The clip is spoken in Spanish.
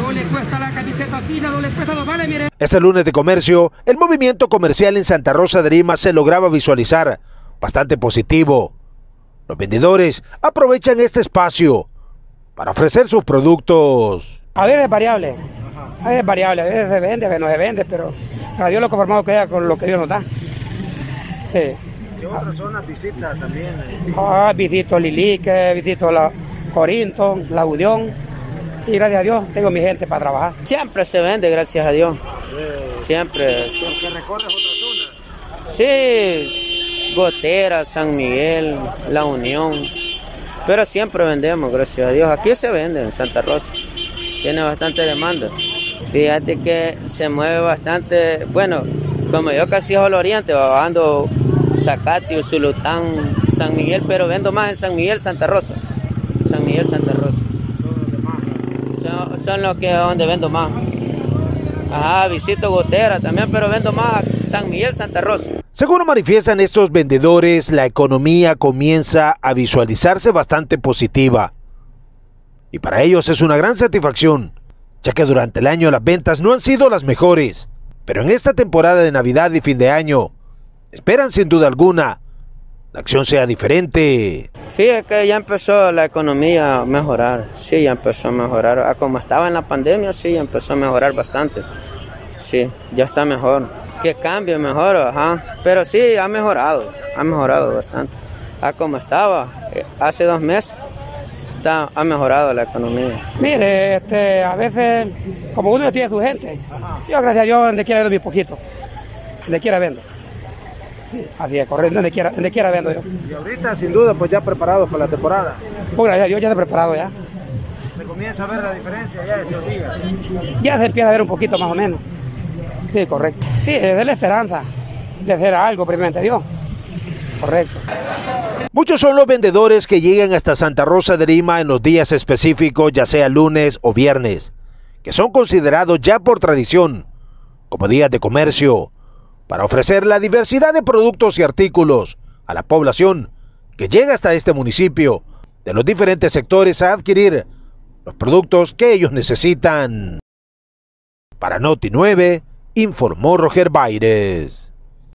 No le cuesta la camiseta fina, no le cuesta los vales, mire. Este lunes de comercio, el movimiento comercial en Santa Rosa de Lima se lograba visualizar bastante positivo. Los vendedores aprovechan este espacio para ofrecer sus productos. A veces es variable, a veces se vende, a veces no se vende, pero a Dios lo conformado queda con lo que Dios nos da. Sí. ¿Qué otras zonas visita también? Visito Lilique, visito la Corinto, la Udión, y gracias a Dios tengo mi gente para trabajar. Siempre se vende, gracias a Dios. Siempre. ¿Por qué recorres otra zona? Sí, Gotera, San Miguel, La Unión. Pero siempre vendemos, gracias a Dios. Aquí se vende, en Santa Rosa. Tiene bastante demanda. Fíjate que se mueve bastante. Bueno, como yo casi es al oriente, bajando Zacate, Usulután, San Miguel, pero vendo más en San Miguel, Santa Rosa. San Miguel, Santa Rosa. Son los que donde vendo más. Ajá, visito Gotera también, pero vendo más San Miguel, Santa Rosa. Según manifiestan estos vendedores, la economía comienza a visualizarse bastante positiva. Y para ellos es una gran satisfacción, ya que durante el año las ventas no han sido las mejores. Pero en esta temporada de Navidad y fin de año, esperan sin duda alguna la acción sea diferente. Fíjate que ya empezó la economía a mejorar, sí, ya empezó a mejorar. Como estaba en la pandemia, sí, ya empezó a mejorar bastante. Sí, ya está mejor. Que cambie mejor, ajá. Pero sí, ha mejorado bastante. Como estaba hace 2 meses, ha mejorado la economía. Mire, a veces, como uno tiene su gente, yo gracias a Dios donde quiera vendo mi poquito, donde quiera vendo. Sí, así es, correcto, donde quiera vendo yo. Y ahorita sin duda pues ya preparados para la temporada. Pues gracias a Dios ya estoy preparado ya. ¿Se comienza a ver la diferencia ya estos días? Ya se empieza a ver un poquito más o menos. Sí, correcto. Sí, es de la esperanza de hacer algo, primeramente Dios. Correcto. Muchos son los vendedores que llegan hasta Santa Rosa de Lima en los días específicos, ya sea lunes o viernes, que son considerados ya por tradición como días de comercio, para ofrecer la diversidad de productos y artículos a la población que llega hasta este municipio de los diferentes sectores a adquirir los productos que ellos necesitan. Para Noti 9, informó Roger Baires.